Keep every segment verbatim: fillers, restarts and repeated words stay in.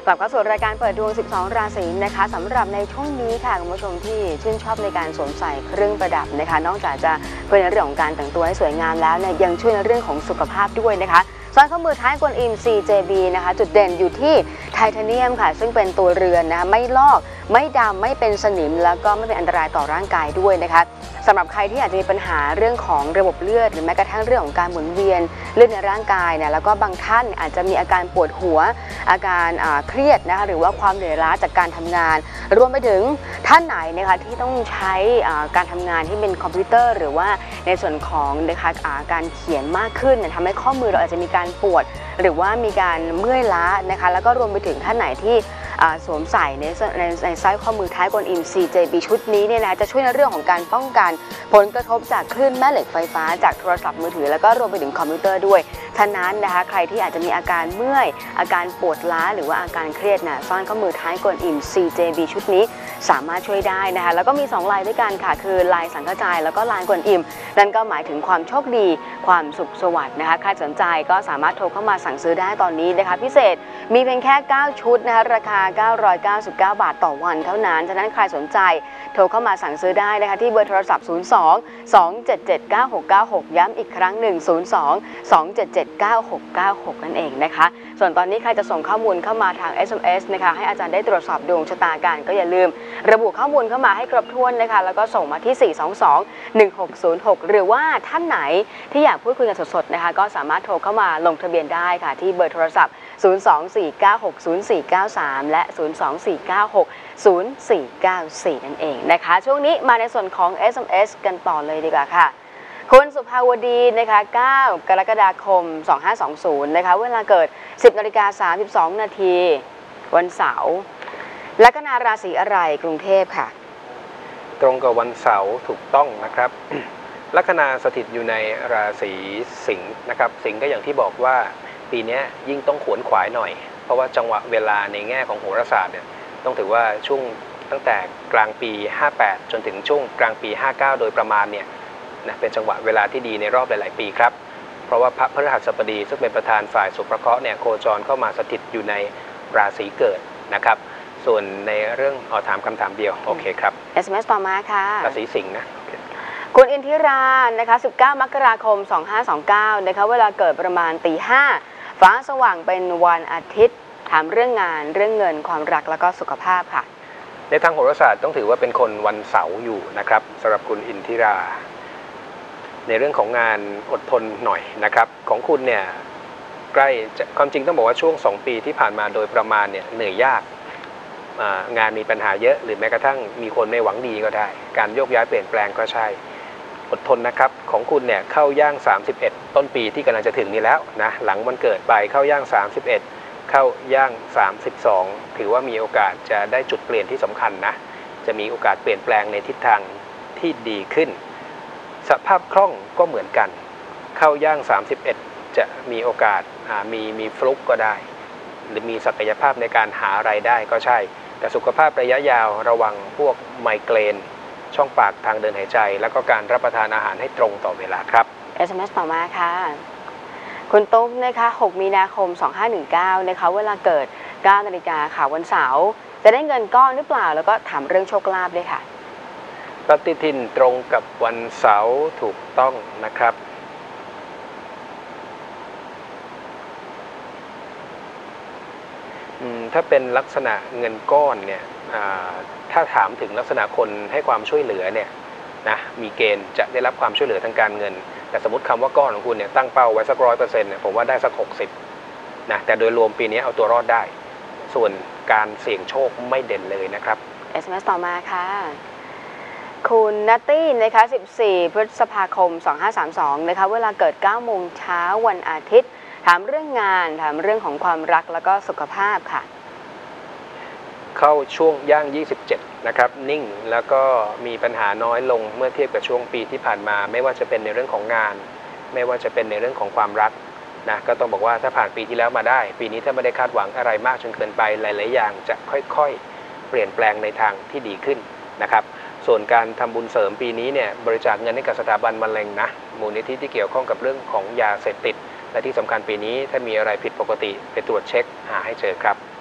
กลับเข้าสู่รายการเปิดดวงสิบสองราศีนะคะสำหรับในช่วงนี้ค่ะคุณผู้ชมที่ชื่นชอบในการสวมใส่เครื่องประดับนะคะนอกจากจะช่วยในเรื่องของการแต่งตัวให้สวยงามแล้วเนี่ยยังช่วยในเรื่องของสุขภาพด้วยนะคะสร้อยข้อมือท้ายกวนอิม ซี เจ บี นะคะจุดเด่นอยู่ที่ไทเทเนียมค่ะซึ่งเป็นตัวเรือนนะคะไม่ลอกไม่ดำไม่เป็นสนิมแล้วก็ไม่เป็นอันตรายต่อร่างกายด้วยนะคะสำหรับใครที่อาจจะมีปัญหาเรื่องของระบบเลือดหรือแม้กระทั่งเรื่องของการหมุนเวียนเลือดในร่างกายเนี่ยแล้วก็บางท่านอาจจะมีอาการปวดหัวอาการเครียดนะคะหรือว่าความเหนื่อยล้าจากการทำงานรวมไปถึงท่านไหนนะคะที่ต้องใช้การทำงานที่เป็นคอมพิวเตอร์หรือว่าในส่วนของนะคะการเขียนมากขึ้นทำให้ข้อมือเราอาจจะมีการปวดหรือว่ามีการเมื่อยล้านะคะแล้วก็รวมไปถึงท่านไหนที่สวมใส่ในในในสร้อยข้อมือท้ายกวนอิม ซี เจ บี ชุดนี้เนี่ยนะจะช่วยในเรื่องของการป้องกันผลกระทบจากคลื่นแม่เหล็กไฟฟ้าจากโทรศัพท์มือถือแล้วก็รวมไปถึงคอมพิวเตอร์ด้วยฉะนั้นนะคะใครที่อาจจะมีอาการเมื่อยอาการปวดล้าหรือว่าอาการเครียดนะสร้อยข้อมือท้ายกวนอิม ซี เจ บี ชุดนี้สามารถช่วยได้นะคะแล้วก็มีสองลายด้วยกันค่ะคือลายสังกจายแล้วก็ลายกวนอิมนั่นก็หมายถึงความโชคดีความสุขสวัสดิ์นะคะใครสนใจก็สามารถโทรเข้ามาสั่งซื้อได้ตอนนี้นะคะพิเศษมีเพียงแค่เก้าชุดนะคะราคาเก้าร้อยเก้าสิบเก้าบาทต่อวันเท่านั้นฉะนั้นใครสนใจโทรเข้ามาสั่งซื้อได้นะคะที่เบอร์โทรศัพท์ศูนย์ สอง สอง เจ็ด เจ็ด เก้า หก เก้า หกย้ำอีกครั้งหนึ่งศูนย์ สอง สอง เจ็ด เจ็ด เก้า หก เก้า หกนั่นเองนะคะส่วนตอนนี้ใครจะส่งข้อมูลเข้ามาทาง เอส เอ็ม เอส นะคะให้อาจารย์ได้ตรวจสอบดวงชะตากันก็อย่าลืมระบุข้อมูลเข้ามาให้ครบถ้วนนะคะแล้วก็ส่งมาที่สี่ สอง สอง หนึ่ง หก ศูนย์ หกหรือว่าท่านไหนที่อยากพูดคุยกันสดๆนะคะก็สามารถโทรเข้ามาลงทะเบียนได้ค่ะที่เบอร์โทรศัพท์ศูนย์ สอง สี่ เก้า หก ศูนย์ สี่ เก้า สามและศูนย์ สอง สี่ เก้า หก ศูนย์ สี่ เก้า สี่นั่นเองนะคะช่วงนี้มาในส่วนของ เอส เอ็ม เอส กันต่อเลยดีกว่าค่ะคุณสุภาวดีนะคะเก้ากรกฎาคมสองพันห้าร้อยยี่สิบนะคะเวลาเกิด สิบนาฬิกาสามสิบสองนาทีวันเสาร์ลัคนาราศีอะไรกรุงเทพค่ะตรงกับวันเสาร์ถูกต้องนะครับ ลัคนาสถิตอยู่ในราศีสิงห์นะครับสิงห์ก็อย่างที่บอกว่าปีนี้ยิ่งต้องขวนขวายหน่อยเพราะว่าจังหวะเวลาในแง่ของโหราศาสตร์เนี่ยต้องถือว่าช่วงตั้งแต่กลางปีห้าแปดจนถึงช่วงกลางปีห้าเก้าโดยประมาณเนี่ยนะเป็นจังหวะเวลาที่ดีในรอบหลายๆปีครับเพราะว่าพระพฤหัสบดีซึ่งเป็นประธานฝ่ายสุภเคราะห์เนี่ยโคจรเข้ามาสถิตอยู่ในราศีเกิดนะครับส่วนในเรื่องเอาถามคำถามเดียวโอเคครับเอส เอ็ม เอส ต่อมาค่ะราศีสิงห์นะคุณอินทิรานะคะสิบเก้ามกราคมสองพันห้าร้อยยี่สิบเก้านะคะเวลาเกิดประมาณตีห้าฟ้าสว่างเป็นวันอาทิตย์ถามเรื่องงานเรื่องเงินความรักแล้วก็สุขภาพค่ะในทางโหราศาสตร์ต้องถือว่าเป็นคนวันเสาร์อยู่นะครับสำหรับคุณอินทิราในเรื่องของงานอดทนหน่อยนะครับของคุณเนี่ยใกล้ความจริงต้องบอกว่าช่วงสองปีที่ผ่านมาโดยประมาณเนี่ยเหนื่อยยากงานมีปัญหาเยอะหรือแม้กระทั่งมีคนไม่หวังดีก็ได้การโยกย้ายเปลี่ยนแปลงก็ใช่อดทนนะครับของคุณเนี่ยเข้าย่างสามสิบเอ็ดต้นปีที่กำลังจะถึงนี้แล้วนะหลังวันเกิดไปเข้าย่างสามสิบเอ็ดเข้าย่างสามสิบสองถือว่ามีโอกาสจะได้จุดเปลี่ยนที่สำคัญนะจะมีโอกาสเปลี่ยนแปลงในทิศทางที่ดีขึ้นสภาพคล่องก็เหมือนกันเข้าย่างสามสิบเอ็ดจะมีโอกาสมีมีฟลุกก็ได้หรือมีศักยภาพในการหาไรายได้ก็ใช่แต่สุขภาพระยะยาวระวังพวกไมเกรนช่องปากทางเดินหายใจแล้วก็การรับประทานอาหารให้ตรงต่อเวลาครับเอส เอ็ม เอส ต่อมาค่ะคุณตุ๊กนะคะหกมีนาคมสองพันห้าร้อยสิบเก้านะคะเวลาเกิดเก้านาฬิกาค่ะวันเสาร์จะได้เงินก้อนหรือเปล่าแล้วก็ถามเรื่องโชคลาภด้วยค่ะปฏิทินตรงกับวันเสาร์ถูกต้องนะครับถ้าเป็นลักษณะเงินก้อนเนี่ยถ้าถามถึงลักษณะคนให้ความช่วยเหลือเนี่ยนะมีเกณฑ์จะได้รับความช่วยเหลือทางการเงินแต่สมมติคำว่าก้อนของคุณเนี่ยตั้งเป้าไว้สักร้อยเปอร์เซ็นต์เนี่ยผมว่าได้สักหกสิบนะแต่โดยรวมปีนี้เอาตัวรอดได้ส่วนการเสี่ยงโชคไม่เด่นเลยนะครับเอส เอ็ม เอส ต่อมาค่ะคุณนัตตี้นะคะสิบสี่พฤษภาคมสองพันห้าร้อยสามสิบสองนะคะเวลาเกิดเก้าโมงเช้าวันอาทิตย์ถามเรื่องงานถามเรื่องของความรักแล้วก็สุขภาพค่ะเข้าช่วงย่างยี่สิบเจ็ดนะครับนิ่งแล้วก็มีปัญหาน้อยลงเมื่อเทียบกับช่วงปีที่ผ่านมาไม่ว่าจะเป็นในเรื่องของงานไม่ว่าจะเป็นในเรื่องของความรักนะก็ต้องบอกว่าถ้าผ่านปีที่แล้วมาได้ปีนี้ถ้าไม่ได้คาดหวังอะไรมากจนเกินไปหลายๆอย่างจะค่อยๆเปลี่ยนแปลงในทางที่ดีขึ้นนะครับส่วนการทำบุญเสริมปีนี้เนี่ยบริจาคเงินให้กับสถาบันมะเร็งนะมูลนิธิที่เกี่ยวข้องกับเรื่องของยาเสพติดและที่สำคัญปีนี้ถ้ามีอะไรผิดปกติไปตรวจเช็คหาให้เจอครับ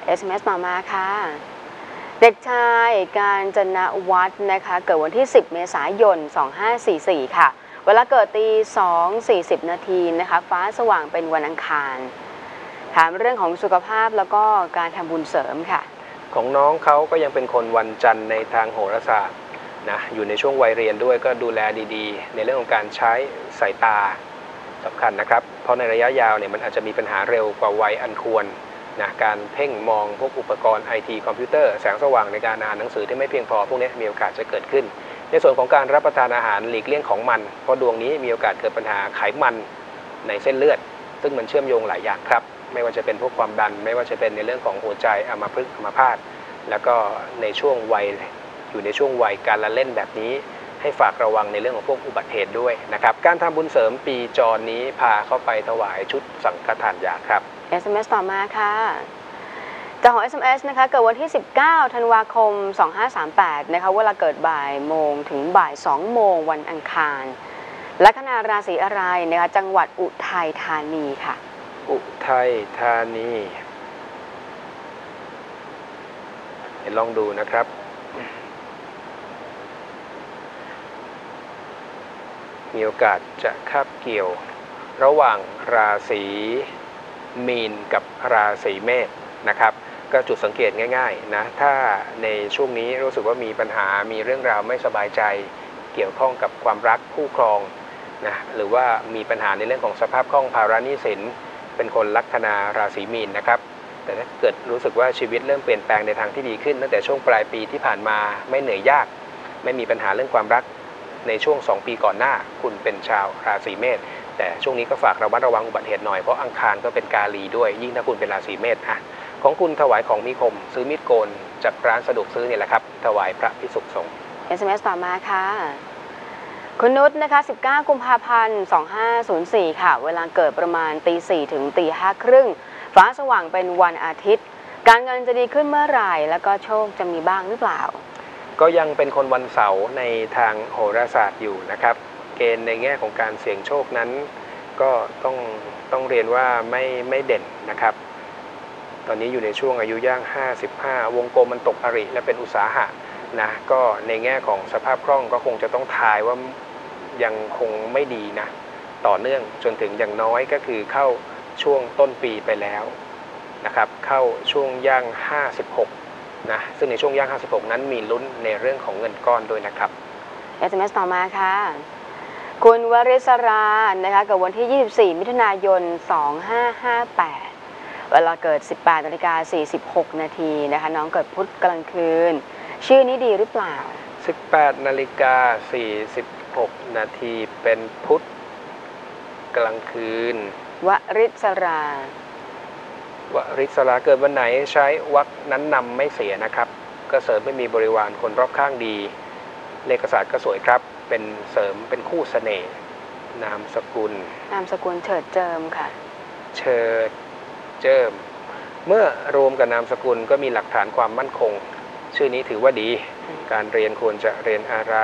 เอส เอ็ม เอส ต่อมาค่ะเด็กชายการจนวัฒน์นะคะเกิดวันที่สิบเมษายนสองห้าสี่สี่ค่ะเวลาเกิดตีสองสี่สิบนาทีนะคะฟ้าสว่างเป็นวันอังคารถามเรื่องของสุขภาพแล้วก็การทำบุญเสริมค่ะของน้องเขาก็ยังเป็นคนวันจันทร์ในทางโหราศาสตร์นะอยู่ในช่วงวัยเรียนด้วยก็ดูแลดีๆในเรื่องของการใช้สายตาสำคัญนะครับเพราะในระยะยาวเนี่ยมันอาจจะมีปัญหาเร็วกว่าวัยอันควรนะการเพ่งมองพวกอุปกรณ์ไอทีคอมพิวเตอร์แสงสว่างในการอ่านหนังสือที่ไม่เพียงพอพวกนี้มีโอกาสจะเกิดขึ้นในส่วนของการรับประทานอาหารหลีกเลี่ยงของมันเพราะดวงนี้มีโอกาสเกิดปัญหาไขมันในเส้นเลือดซึ่งมันเชื่อมโยงหลายอย่างครับไม่ว่าจะเป็นพวกความดันไม่ว่าจะเป็นในเรื่องของหัวใจอัมพฤกษ์อัมพาตแล้วก็ในช่วงวัยอยู่ในช่วงวัยการละเล่นแบบนี้ให้ฝากระวังในเรื่องของพวกอุบัติเหตุด้วยนะครับการทำบุญเสริมปีจรนี้พาเข้าไปถวายชุดสังฆทานยาครับเอส เอ็ม เอส ต่อมาค่ะจากของ เอส เอ็ม เอส นะคะเกิดวันที่สิบเก้าธันวาคมสองห้าสามแปดนะคะเวลาเกิดบ่ายโมงถึงบ่ายสองโมงวันอังคารลัคนาราศีอะไรนะคะจังหวัดอุทัยธานีค่ะอุทัยธานีเดี๋ยวลองดูนะครับมีโอกาสจะคาบเกี่ยวระหว่างราศีมีนกับราศีเมษนะครับก็จุดสังเกตง่ายๆนะถ้าในช่วงนี้รู้สึกว่ามีปัญหามีเรื่องราวไม่สบายใจเกี่ยวข้องกับความรักคู่ครองนะหรือว่ามีปัญหาในเรื่องของสภาพคล่องภาระหนี้สินเป็นคนลัคนาราศีมีนนะครับแต่ถ้าเกิดรู้สึกว่าชีวิตเริ่มเปลี่ยนแปลงในทางที่ดีขึ้นตั้งแต่ช่วงปลายปีที่ผ่านมาไม่เหนื่อยยากไม่มีปัญหาเรื่องความรักในช่วงสองปีก่อนหน้าคุณเป็นชาวราศีเมษแต่ช่วงนี้ก็ฝากระมัดระวังอุบัติเหตุหน่อยเพราะอังคารก็เป็นกาลีด้วยยิ่งถ้าคุณเป็นราศีเมษอ่ะของคุณถวายของมีคมซื้อมีดโกนจากร้านสะดวกซื้อนี่แหละครับถวายพระภิกษุสงฆ์เอส เอ็ม เอส ต่อมาค่ะคุณนุชนะคะสิบเก้ากุมภาพันธ์สองห้าศูนย์สี่ค่ะเวลาเกิดประมาณตีสี่ถึงตีห้าครึ่งฟ้าสว่างเป็นวันอาทิตย์การเงินจะดีขึ้นเมื่อไหร่แล้วก็โชคจะมีบ้างหรือเปล่าก็ยังเป็นคนวันเสาร์ในทางโหราศาสตร์อยู่นะครับเกณฑ์ในแง่ของการเสี่ยงโชคนั้นก็ต้องต้องเรียนว่าไม่ไม่เด่นนะครับตอนนี้อยู่ในช่วงอายุย่างห้าสิบห้าวงกลมมันตกอริและเป็นอุตสาหะนะก็ในแง่ของสภาพคล่องก็คงจะต้องทายว่ายังคงไม่ดีนะต่อเนื่องจนถึงอย่างน้อยก็คือเข้าช่วงต้นปีไปแล้วนะครับเข้าช่วงย่างห้าสิบหกนะซึ่งในช่วงย่างห้าสิบหกนั้นมีลุ้นในเรื่องของเงินก้อนด้วยนะครับเอส เอ็ม เอส ต่อมาค่ะคุณวริศรานะคะเกิดวันที่ยี่สิบสี่มิถุนายนสองห้าห้าแปดเวลาเกิดสิบแปดนาฬิกาสี่สิบหกนาทีนะคะน้องเกิดพุธกลางคืนชื่อนี้ดีหรือเปล่าสิบแปดนาฬิกาสี่สิบหกนาทีเป็นพุธกลางคืนวริศราวริศราเกิดวันไหนใช้วรรคนั้นนำไม่เสียนะครับก็เสริมไม่มีบริวารคนรอบข้างดีเลขศาสตร์ก็สวยครับเป็นเสริมเป็นคู่เสน่ห์นามสกุลนามสกุลเฉิดเจิมค่ะเฉิดเจิมเมื่อรวมกับนามสกุลก็มีหลักฐานความมั่นคงชื่อนี้ถือว่าดีการเรียนควรจะเรียนอะไร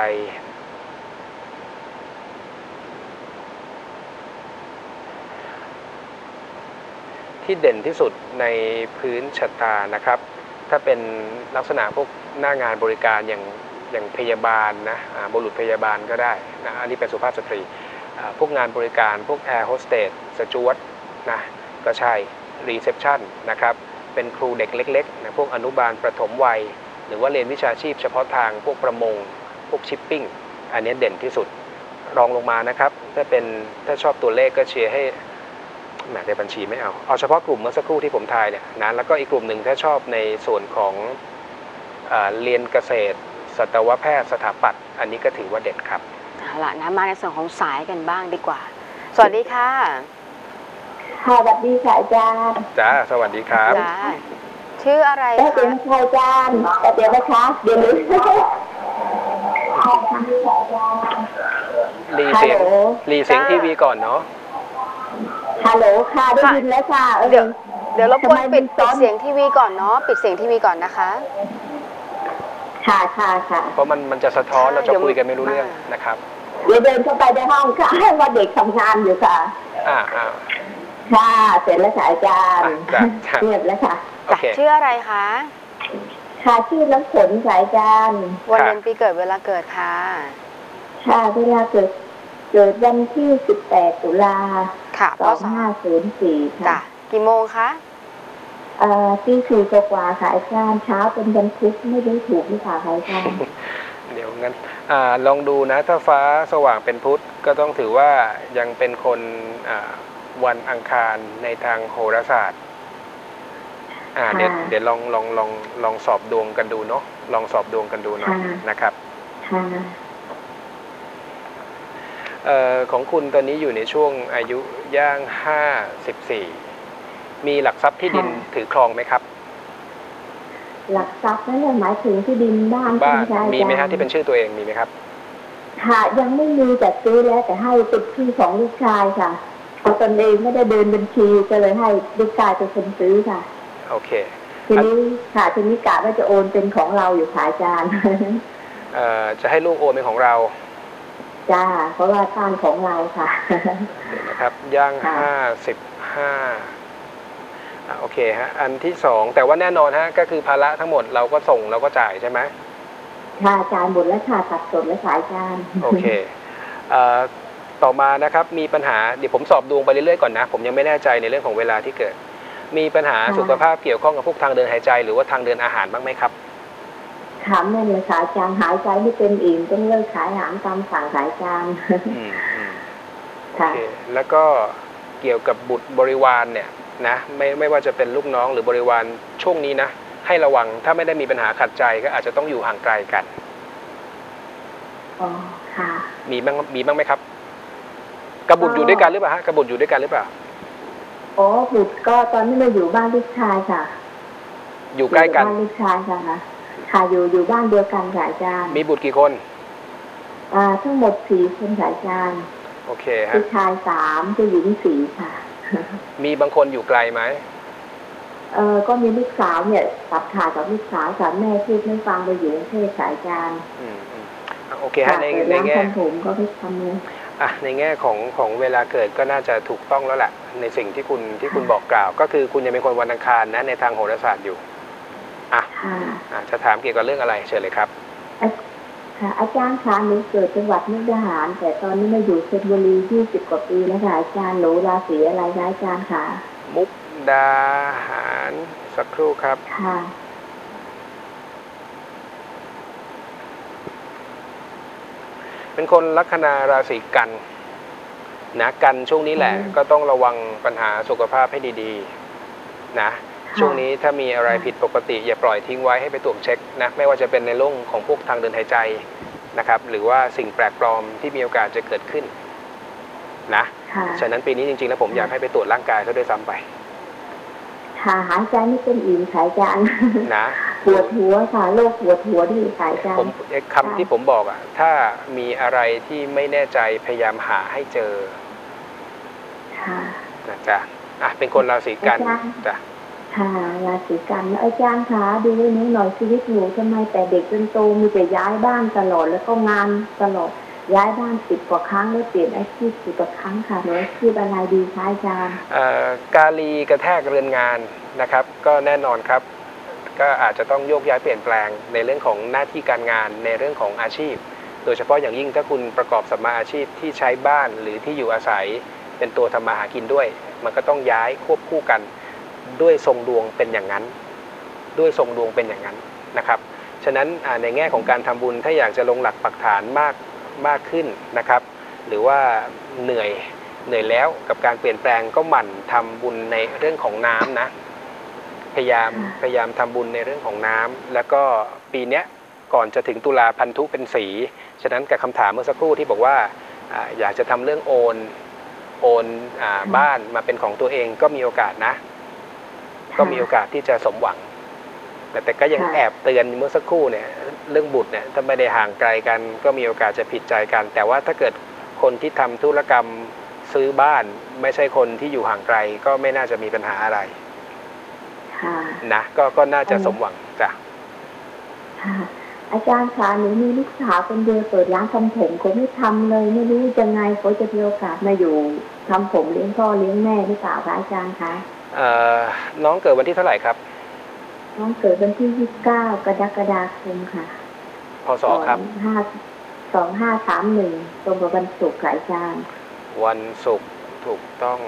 ที่เด่นที่สุดในพื้นชะตานะครับถ้าเป็นลักษณะพวกหน้างานบริการอย่างอย่างพยาบาลนะบุรุษพยาบาลก็ได้นะอันนี้เป็นสุภาพสตรีพวกงานบริการพวกแอร์โฮสเตสสจ๊วตนะก็ใช่รีเซพชันนะครับเป็นครูเด็กเล็กๆนะพวกอนุบาลประถมวัยหรือว่าเรียนวิชาชีพเฉพาะทางพวกประมงพวกชิปปิ้งอันนี้เด่นที่สุดรองลงมานะครับถ้าเป็นถ้าชอบตัวเลขก็เชียร์ให้แหมในบัญชีไม่เอาเอาเฉพาะกลุ่มเมื่อสักครู่ที่ผมทายเนี่ยนะแล้วก็อีกกลุ่มหนึ่งถ้าชอบในส่วนของเอ่อเรียนเกษตรสัตวแพทย์สถาปัตย์อันนี้ก็ถือว่าเด่นครับเอาล่ะนะมาในส่วนของสายกันบ้างดีกว่าสวัสดีค่ะค่ะสวัสดีค่ะอาจารย์จ้าสวัสดีครับจ้าชื่ออะไรคะเป็นอาจารย์เดี๋ยวนะคะเดี๋ยวนี้รีเสียงรีเสียงทีวีก่อนเนาะฮัลโหลค่ะได้ยินแล้วค่ะเดี๋ยวเดี๋ยวรบกวนปิดปิดเสียงทีวีก่อนเนาะปิดเสียงทีวีก่อนนะคะค่ะค่ะค่ะเพราะมันมันจะสะท้อนเราจะคุยกันไม่รู้เรื่องนะครับเดี๋ยวเดินเข้าไปในห้องค่ะให้ว่าเด็กทำงานอยู่ค่ะอ่าอ่าค่ะเสร็จแล้วค่ะอาจารย์จ้ะจ้ะเรียบแล้วค่ะโอจ้ะเคชื่ออะไรคะค่ะชื่อน้ำฝนค่ะอาจารย์วันค่ะเดือนปีเกิดเวลาเกิดค่ะค่ะเวลาเกิดเกิดวันที่สิบแปดตุลาค่ะสพองศห้าศูนย์สี่จ้ะค่ะกี่โมงคะเอ่อที่สี่กว่าๆค่ะอาจารย์เช้าเป็นวันพุธไม่รู้ถูกหรือเปล่าคะอาจารย์เดี๋ยวงั้นอาลองดูนะถ้าฟ้าสว่างเป็นพุธก็ต้องถือว่ายังเป็นคนอ่าวันอังคารในทางโหราศาสตร์อ่าเดี๋ยวค่ะเดี๋ยวลองลองลองลองสอบดวงกันดูเนาะลองสอบดวงกันดูหน่อยค่ะนะครับค่ะเอ่อของคุณตอนนี้อยู่ในช่วงอายุย่างห้าสิบสี่มีหลักทรัพย์ที่ดินค่ะถือครองไหมครับหลักทรัพย์นั่นหมายถึงที่ดินบ้านบ้านใช่ไหมคะมีไหมฮะที่เป็นชื่อตัวเองมีไหมครับค่ะยังไม่มีแต่ซื้อแล้วแต่ให้ติดที่ของลูกชายค่ะเพราะตนเองไม่ได้เดินบัญชีก็เลยให้ลูกชายเป็นคนซื้อค่ะโอเคทีนี้ค่ะทีนี้กะว่าจะโอนเป็นของเราอยู่ค่ะอาจารย์เอ่อจะให้ลูกโอนเป็นของเราจ้าเพราะว่าบ้านของเราค่ะเดี๋ยวนะครับย่างค่ะห้าสิบห้าอ่ะโอเคฮะอันที่สองแต่ว่าแน่นอนฮะก็คือภาระทั้งหมดเราก็ส่งเราก็จ่ายใช่ไหมค่ะอาจารย์หมดแล้วค่ะตัดสดและสายอาจารย์โอเคเอ่อต่อมานะครับมีปัญหาเดี๋ยวผมสอบดวงไปเรื่อยๆก่อนนะผมยังไม่แน่ใจในเรื่องของเวลาที่เกิด มีปัญหาค่ะสุขภาพเกี่ยวข้องกับพวกทางเดินหายใจหรือว่าทางเดินอาหารบ้างไหมครับถามแน่นเลยค่ะอาจารย์หายใจไม่เต็มอิ่มต้องเลิกขายอาหารตามสั่งขายอาจารย์อืมอืมโอค่ะเคแล้วก็เกี่ยวกับบุตรบริวารเนี่ยนะไม่ไม่ว่าจะเป็นลูกน้องหรือบริวารช่วงนี้นะให้ระวังถ้าไม่ได้มีปัญหาขัดใจก็อาจจะต้องอยู่ห่างไกลกันอ๋อค่ะมีบ้างมีบ้างไหมครับกระบุตรอยู่ด้วยกันหรือเปล่าฮะกระบุตรอยู่ด้วยกันหรือเปล่าอ๋อบุตรก็ตอนนี้มาอยู่บ้านลูกชายค่ะอยู่ใกล้กันอยู่บ้านลูกชายค่ะค่ะอยู่อยู่บ้านเดียวกันค่ะอาจารย์มีบุตรกี่คนอ่าทั้งหมดสี่คนค่ะอาจารย์โอเคฮะผู้ชายสามผู้หญิงสี่ค่ะมีบางคนอยู่ไกลไหมเออก็มีลูกสาวเนี่ยตัดขาดกับลูกสาวค่ะแม่พูดไม่ฟังไปอยู่กรุงเทพค่ะอาจารย์อืมอืมอ่ะโอเคฮะในเปิดในร้านแง่ทำผมก็ไม่ทำเลยอ่ะในแง่ของของเวลาเกิดก็น่าจะถูกต้องแล้วแหละในสิ่งที่คุณที่คุณบอกกล่าว ก็คือคุณยังเป็นคนวันอังคารนะในทางโหราศาสตร์อยู่อ่ะค่ะอ่ะจะถามเกี่ยวกับเรื่องอะไรเชิญเลยครับค่ะอาจารย์คะหนูเกิดจังหวัดมุกดาหาร แต่ตอนนี้มาอยู่ชลบุรียี่สิบกว่าปีแล้วค่ะอาจารย์หนูราศีอะไรคะอาจารย์ค่ะมุกดาหารสักครู่ครับค่ะเป็นคนลัคนาราศีกันนะกันช่วงนี้แหละอืมก็ต้องระวังปัญหาสุขภาพให้ดีๆนะช่วงนี้ถ้ามีอะไรผิดปกติอย่าปล่อยทิ้งไว้ให้ไปตรวจเช็คนะไม่ว่าจะเป็นในเรื่องของพวกทางเดินหายใจนะครับหรือว่าสิ่งแปลกปลอมที่มีโอกาสจะเกิดขึ้นนะค่ะฉะนั้นปีนี้จริงๆแล้วผมอยากให้ไปตรวจร่างกายเขาด้วยซ้ำไปค่ะหายใจไม่เป็นอิ่มค่ะอาจารย์นะปวดหัวค่ะโรคปวดหัวที่ค่ะอาจารผมย์ไอ้คำที่ผมบอกอ่ะถ้ามีอะไรที่ไม่แน่ใจพยายามหาให้เจอค่ะนะจ๊ะอ่ะเป็นคนราศีกันอาจารย์จ้ะค่ะราศีกันแล้วอาจารย์คะดูให้หนูหน่อยชีวิตหนูทำไมแต่เด็กจนโตมีแต่ย้ายบ้านตลอดแล้วก็งานตลอดย้ายบ้านสิบกว่าครั้งแล้วเปลี่ยนอาชีพสิบกว่าครั้งค่ะหนูอาชีพอะไรดีคะอาจารย์เอ่อกาลีกระแทกเรือนงานนะครับ ก็แน่นอนครับ ก็อาจจะต้องโยกย้ายเปลี่ยนแปลงในเรื่องของหน้าที่การงานในเรื่องของอาชีพ โดยเฉพาะอย่างยิ่งถ้าคุณประกอบสัมมาอาชีพที่ใช้บ้านหรือที่อยู่อาศัยเป็นตัวทำมาหากินด้วย มันก็ต้องย้ายควบคู่กันด้วยทรงดวงเป็นอย่างนั้น ด้วยทรงดวงเป็นอย่างนั้นนะครับ ฉะนั้นอ่าในแง่ของการทำบุญถ้าอยากจะลงหลักปักฐานมากมากขึ้นนะครับ หรือว่าเหนื่อยเหนื่อยแล้วกับการเปลี่ยนแปลงก็หมั่นทำบุญในเรื่องของน้ำนะพยายามค่ะพยายามทำบุญในเรื่องของน้ำแล้วก็ปีเนี้ยก่อนจะถึงตุลาพันธุเป็นสีฉะนั้นกับคำถามเมื่อสักครู่ที่บอกว่าอ่าอยากจะทำเรื่องโอนโอนอ่าบ้านมาเป็นของตัวเองก็มีโอกาสนะ ก็มีโอกาสที่จะสมหวัง แต่แต่ก็ยังค่ะแอบเตือนเมื่อสักครู่เนี่ยเรื่องบุตรเนี่ยถ้าไม่ได้ห่างไกลกันก็มีโอกาสจะผิดใจกัน แต่ว่าถ้าเกิดคนที่ทำธุรกรรมซื้อบ้าน ไม่ใช่คนที่อยู่ห่างไกลก็ไม่น่าจะมีปัญหาอะไรค่ะนะก็ก็น่าจะสมหวังจ้ะค่ะอาจารย์คะหนูมีลูกสาวคนเดียวเปิดร้านทำผมเขาไม่ทำเลยไม่รู้ยังไงเขาจะมีโอกาสมาอยู่ทำผมเลี้ยงพ่อเลี้ยงแม่หรือเปล่าคะอาจารย์คะเอ่อน้องเกิดวันที่เท่าไหร่ครับน้องเกิดวันที่ยี่สิบเก้ากรกฎาคมค่ะพศครับห้าสองห้าสามหนึ่งตรงกับวันศุกร์ค่ะอาจารย์วันศุกร์ถูกต้อง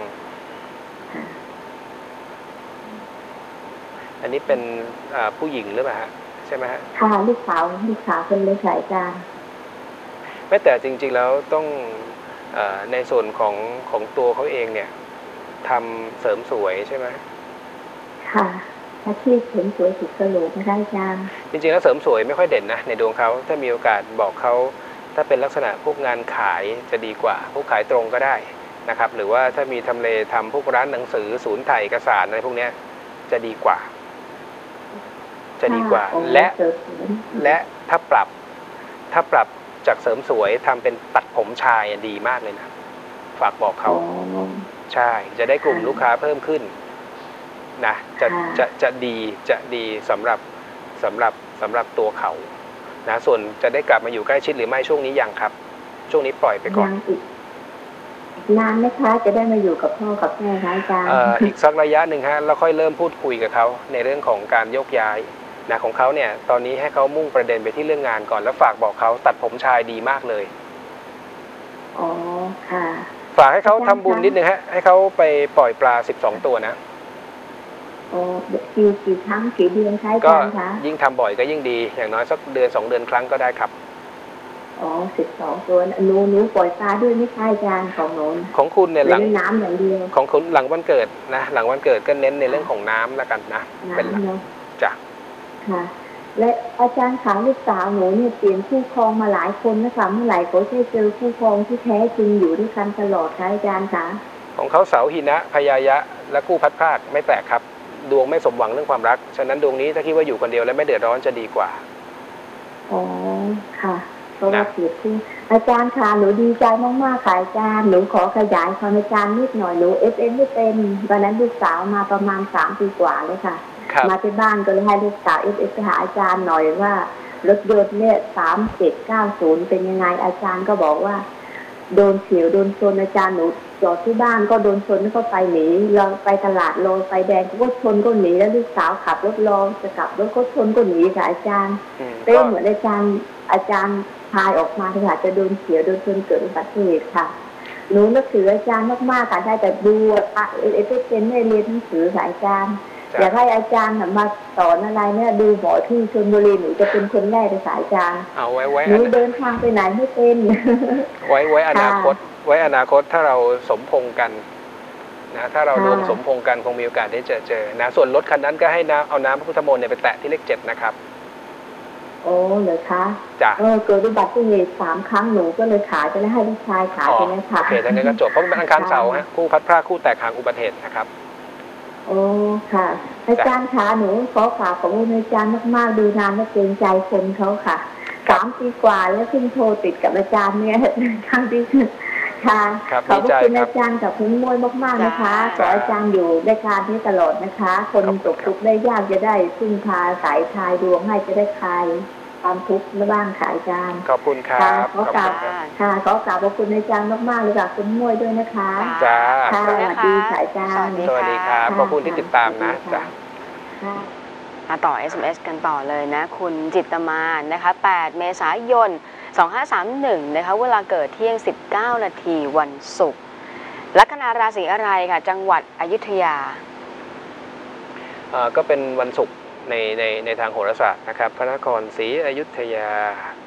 อันนี้เป็นผู้หญิงหรือเปล่าฮะใช่ไหมฮะค่ะลูกสาวลูกสาวเป็นเลยค่ะอาจารย์ไม่แต่จริงๆแล้วต้องเอ่อในส่วนของของตัวเขาเองเนี่ยทำเสริมสวยใช่ไหมค่ะอาชีพเสริมสวยสุดสโลกนะคะอาจารย์จริงๆแล้วเสริมสวยไม่ค่อยเด่นนะในดวงเขาถ้ามีโอกาสบอกเขาถ้าเป็นลักษณะพวกงานขายจะดีกว่าพวกขายตรงก็ได้นะครับหรือว่าถ้ามีทำเลทำพวกร้านหนังสือศูนย์ถ่ายเอกสารอะไรพวกนี้จะดีกว่าจะดีกว่าและและถ้าปรับถ้าปรับจากเสริมสวยทำเป็นตัดผมชายดีมากเลยนะฝากบอกเขาใช่จะได้กลุ่มลูกค้าเพิ่มขึ้นนะจะจะจะดีจะดีสำหรับสำหรับสำหรับตัวเขานะส่วนจะได้กลับมาอยู่ใกล้ชิดหรือไม่ช่วงนี้ยังครับช่วงนี้ปล่อยไปก่อนนานไหมคะจะได้มาอยู่กับพ่อกับแม่คะอาจารย์อีกสักระยะหนึ่งฮะแล้วค่อยเริ่มพูดคุยกับเขาในเรื่องของการยกย้ายนะของเขาเนี่ยตอนนี้ให้เขามุ่งประเด็นไปที่เรื่องงานก่อนแล้วฝากบอกเขาตัดผมชายดีมากเลยอ๋อค่ะฝากให้เขาทำบุญนิดนึงฮะให้เขาไปปล่อยปลาสิบสองตัวนะโอ้กี่กี่ครั้งกี่เดือนใช้กันคะยิ่งทำบ่อยก็ยิ่งดีอย่างน้อยสักเดือนสองเดือนครั้งก็ได้ครับอ๋อสิบสองตัวหนูหนูปล่อยปลาด้วยไม่ใช่อาจารย์ของหนูของคุณเนี่ยหลังน้ำอย่างเดียวของคุณหลังวันเกิดนะหลังวันเกิดก็เน้นในเรื่องของน้ำแล้วกันนะเป็นหลักจ้ะค่ะและอาจารย์ขาลูกสาวหนูเนี่ยเปลี่ยนคู่ครองมาหลายคนนะคะเมื่อไหร่ก็จะเจอคู่ครองที่แท้จริงอยู่ด้วยกันตลอดค่ะอาจารย์คะของเขาเสาหินะพยายะและคู่พัดพรากไม่แปลกครับดวงไม่สมหวังเรื่องความรักฉะนั้นดวงนี้ถ้าคิดว่าอยู่คนเดียวและไม่เดือดร้อนจะดีกว่าอ๋อค่ะเพราะว่าเปลี่ยนคู่อาจารย์ค่ะหนูดีใจมากๆค่ะอาจารย์หนูขอขยายความอาจารย์นิดหน่อยหนูเอฟเอ็มไม่เป็นวันนั้นลูกสาวมาประมาณสามปีกว่าเลยค่ะมาที่บ้านก็เลยให้ลูกสาวเอฟเอฟไปหาอาจารย์หน่อยว่ารถยนต์เนี่ยสามเจ็ดเก้าศูนย์เป็นยังไงอาจารย์ก็บอกว่าโดนเฉียวโดนชนอาจารย์หนูจอดที่บ้านก็โดนชนแล้วก็ไปหนีเราไปตลาดโลไฟแดงก็ชนก็หนีแล้วลูกสาวขับรถรอจะกลับรถก็ชนก็หนีค่ะอาจารย์เป็นเหมือนอาจารย์อาจารย์พายออกมาค่ะจะโดนเฉียวโดนชนเกิดอุบัติเหตุค่ะหนูนับถืออาจารย์มากๆค่ะได้แต่ดูเอฟเอฟเป็นไม่เรียนหนังสือค่ะอาจารย์อยากให้อาจารย์มาสอนอะไรเนี่ยดูหมอที่ชลบุรีหนูจะเป็นคนแรกในสายอาจารย์เอาไว้ไว้หนูเดินทางไปไหนไม่เป็นไว้ไว้อนาคตไว้อนาคตถ้าเราสมพงกันนะถ้าเรารวมสมพงกันคงมีโอกาสได้เจอเจอนะส่วนรถคันนั้นก็ให้น้ำเอาน้ำพระพุทธมนต์เนี่ยไปแตะที่เลขเจ็ดนะครับโอ้เหรอคะจ้ะเออเกิดอุบัติเหตุสามครั้งหนูก็เลยขายไปแล้วให้ลูกชายขายไปแล้วค่ะโอเคทั้งนั้นก็จบเพราะเป็นอังคารเสาร์ฮะคู่พัดพรากคู่แตกห่างอุบัติเหตุนะครับโอ้ค่ะอาจารย์คะหนูขอฝากของอาจารย์มากๆดูนานและเกรงใจคนเขาค่ะสามปีกว่าแล้วขึ้นโทรติดกับอาจารย์เนี่ยครั้งที่ค่ะขอบคุณอาจารย์กับคุณมวยมากๆนะคะขออาจารย์อยู่ในการนี้ตลอดนะคะคนตกทุกข์ได้ยากจะได้พึ่งพาสายทายดวงให้จะได้คลายความทุกข์บ้างค่ะอาจารย์ขอบคุณครับขอกราบค่ะขอกราบขอบคุณอาจารย์มากๆเลยค่ะคุณมวยด้วยนะคะจ้าสวัสดีค่ะอาจารย์สวัสดีครับขอบคุณที่ติดตามนะจ้ามาต่อ เอส เอ็ม เอส กันต่อเลยนะคุณจิตมานะคะแปดเมษายนสองห้าสามหนึ่งนะคะเวลาเกิดเที่ยงสิบเก้านาทีวันศุกร์ลัคนาราศีอะไรค่ะจังหวัดอยุธยาอ่าก็เป็นวันศุกร์ในในในทางโหราศาสตร์นะครับพระนครศรีอยุธยา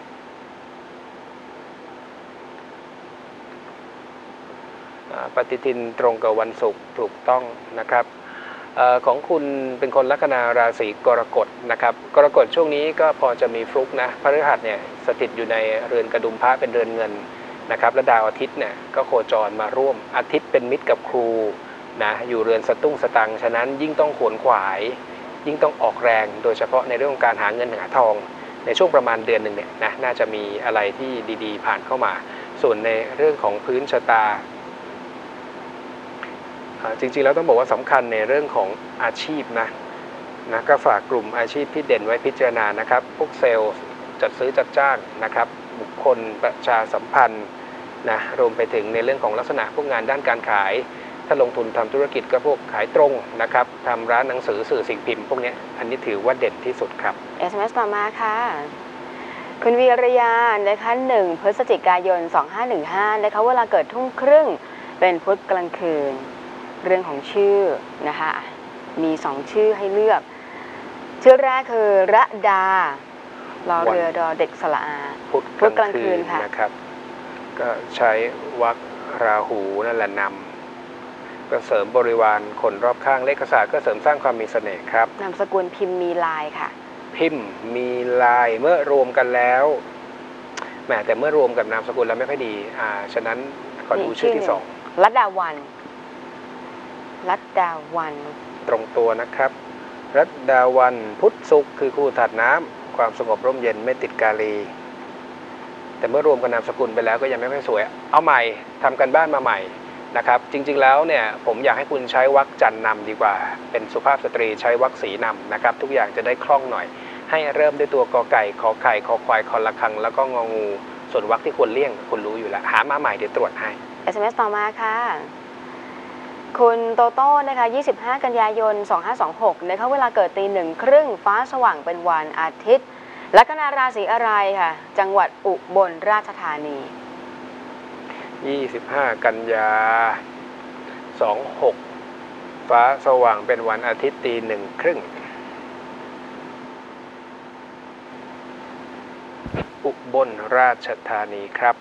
ปฏิทินตรงกับวันศุกร์ถูกต้องนะครับของคุณเป็นคนลัคนาราศีกรกฎนะครับกรกฎช่วงนี้ก็พอจะมีฟลุกนะพฤหัสเนี่ยสถิตอยู่ในเรือนกระดุมพระเป็นเรือนเงินนะครับและดาวอาทิตย์เนี่ยก็โคจรมาร่วมอาทิตย์เป็นมิตรกับครูนะอยู่เรือนสตุ้งสตังฉะนั้นยิ่งต้องขวนขวายยิ่งต้องออกแรงโดยเฉพาะในเรื่องของการหาเงินหาทองในช่วงประมาณเดือนหนึ่งเนี่ยนะน่าจะมีอะไรที่ดีๆผ่านเข้ามาส่วนในเรื่องของพื้นชะตาจริงๆแล้วต้องบอกว่าสำคัญในเรื่องของอาชีพนะนะก็ฝากกลุ่มอาชีพที่เด่นไว้พิจารณานะครับพวกเซลล์จัดซื้อจัดจ้างนะครับบุคคลประชาสัมพันธ์นะรวมไปถึงในเรื่องของลักษณะพวกงานด้านการขายถ้าลงทุนทำธุรกิจก็พวกขายตรงนะครับทำร้านหนังสือสื่อสิ่งพิมพ์พวกนี้อันนี้ถือว่าเด่นที่สุดครับเอส เอ็ม เอส ต่อมาค่ะคุณวีรยานะคะหนึ่งพฤศจิกายนสองห้าหนึ่งห้านะคะเวลาเกิดทุ่มครึ่งเป็นพุธกลางคืนเรื่องของชื่อนะคะมีสองชื่อให้เลือกชื่อแรกคือระดารอเรือดอเด็กสระอาพุธพุธกลางคืนค่ะนะครับก็ใช้วรรคราหูนั่นแหละนำก็เสริมบริวารคนรอบข้างเลขศาสตร์ก็เสริมสร้างความมีเสน่ห์ครับนามสกุลพิมพ์มีลายค่ะพิมพ์มีลายเมื่อรวมกันแล้วแหมแต่เมื่อรวมกับนามสกุลแล้วไม่ค่อยดีอ่าฉะนั้นขอดูชื่อที่สองรัตดาวันรัตดาวันตรงตัวนะครับรัตดาวันพุทธศุกร์คือคู่ถัดน้ำความสงบร่มเย็นไม่ติดกาลีแต่เมื่อรวมกับนามสกุลไปแล้วก็ยังไม่ค่อยสวยเอาใหม่ทำกันบ้านมาใหม่นะครับจริงๆแล้วเนี่ยผมอยากให้คุณใช้วรรคจันทร์นำดีกว่าเป็นสุภาพสตรีใช้วรรคสีนำนะครับทุกอย่างจะได้คล่องหน่อยให้เริ่มด้วยตัวกอไก่ขอไข่คอควายคอละคังแล้วก็งองูส่วนวรรคที่ควรเลี่ยงคุณรู้อยู่แล้วหามาใหม่เดี๋ยวตรวจให้เอส เอ็ม เอส ต่อมาค่ะคุณโตโต้นะคะยี่สิบห้ากันยายนสองห้าสองหกนะคะเวลาเกิดตีหนึ่งครึ่งฟ้าสว่างเป็นวันอาทิตย์ลัคนาราศีอะไรค่ะจังหวัดอุบลราชธานียี่สิบห้ากันยาสองหกฟ้าสว่างเป็นวันอาทิตย์ตีหนึ่งครึ่งอุบลราชธานีครับ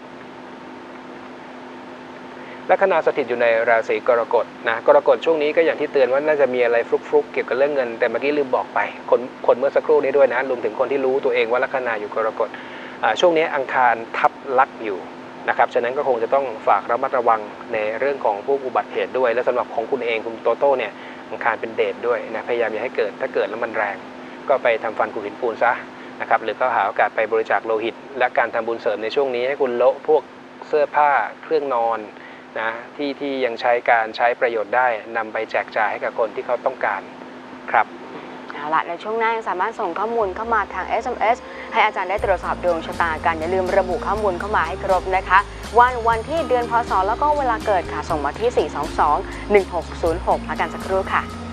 ลัคนาสถิตอยู่ในราศีกรกฎนะกรกฎช่วงนี้ก็อย่างที่เตือนว่าน่าจะมีอะไรฟลุกๆเกี่ยวกับเรื่องเงินแต่เมื่อกี้ลืมบอกไปคนคนเมื่อสักครู่นี้ด้วยนะรวมถึงคนที่รู้ตัวเองว่าลัคนาอยู่กรกฎช่วงนี้อังคารทับลักอยู่นะครับฉะนั้นก็คงจะต้องฝากระมัดระวังในเรื่องของพวกอุบัติเหตุด้วยและสำหรับของคุณเองคุณโตโต้เนี่ยอังคารเป็นเดชด้วยนะพยายามอย่าให้เกิดถ้าเกิดแล้วมันแรงก็ไปทำฟันขูดหินปูนซะนะครับหรือก็หาโอกาสไปบริจาคโลหิตและการทำบุญเสริมในช่วงนี้ให้คุณโละพวกเสื้อผ้าเครื่องนอนนะที่ที่ยังใช้การใช้ประโยชน์ได้นำไปแจกจ่ายให้กับคนที่เขาต้องการครับเอาละในช่วงหน้ายังสามารถส่งข้อมูลเข้ามาทาง เอส เอ็ม เอส ให้อาจารย์ได้ตรวจสอบดวงชะตากันอย่าลืมระบุข้อมูลเข้ามาให้ครบนะคะวันวันที่เดือนพศแล้วก็เวลาเกิดค่ะส่งมาที่สี่ สอง สอง หนึ่ง หก ศูนย์ หกพักกันสักครู่ค่ะ